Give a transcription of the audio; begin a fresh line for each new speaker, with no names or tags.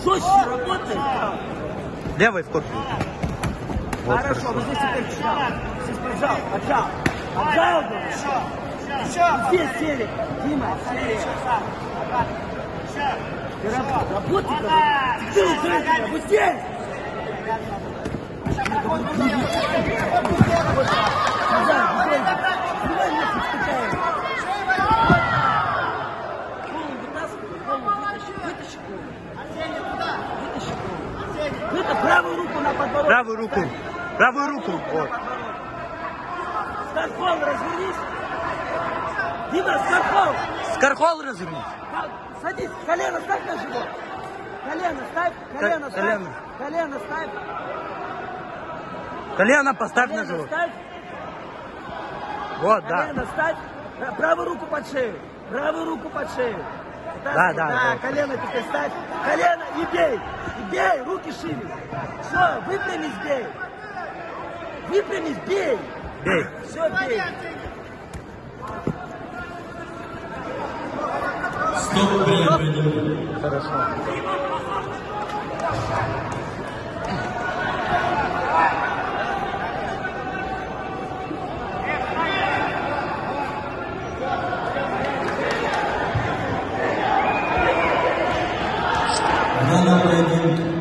Жестче работает.
Левый в корпус. Вот,
хорошо, вот здесь теперь читал. Здесь поджал, поджал. Поджал, здесь сели. Дима, сели. Работай, ты вот здесь. Это правую руку на подбородок.
Правую руку. Правую руку. Вот.
Скорхол, развернись. Дима, скорхол.
Скорхол развернись.
Садись, колено ставь на живот. Колено ставь, колено ставь. Колено ставь.
Колено поставь на живот.
Ставь.
Вот, да.
Колено ставь. Правую руку под шею. Правую руку под шею.
Да.
Колено теперь ставь. Колено и бей. И бей, руки шире. Все, выпрямись, бей. Выпрямись, бей.
Бей.
Все, бей.
Стоп.
Хорошо.
Надо